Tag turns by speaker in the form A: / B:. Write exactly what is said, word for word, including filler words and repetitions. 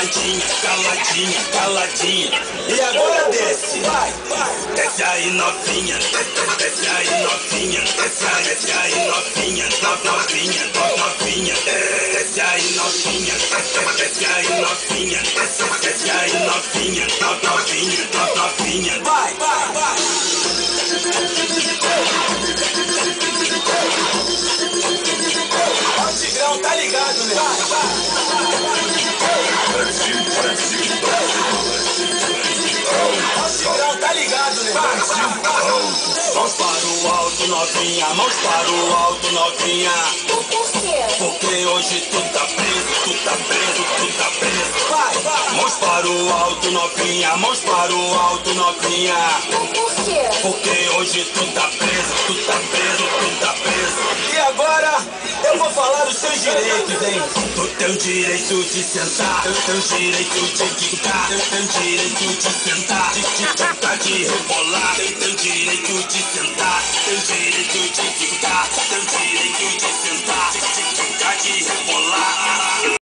A: caladinha, caladinha, caladinha. E agora desce, vai, vai. Desce aí novinha, desce, desce aí novinha, desce aí, desce aí novinha, no- novinha, no- novinha. Desce aí novinha, desce, desce aí novinha, desce, desce aí novinha, no- novinha, no- novinha. Vai, vai, vai. Ó o Tigrão, tá ligado, né? Vai, vai.
B: Brasil, Brasil,
A: Ó o Tigrão, tá ligado, né? Vai, vai, vai. Mãos para o alto, novinha, mãos para o alto, novinha. Porque hoje tu tá preso, tu tá preso, tu tá preso. Vai, vai. Mãos para o alto, novinha, mãos para o alto, novinha. Porque hoje tu tá preso, tu tá preso, tu tá preso. E agora eu vou falar os seus direitos, hein? Tu tem o direito de sentar, tu tem o direito de quicar, tu tem o direito de sentar, de de tocar, de rebolar, tu tem o direito de sentar, tem o direito de quicar, tem o direito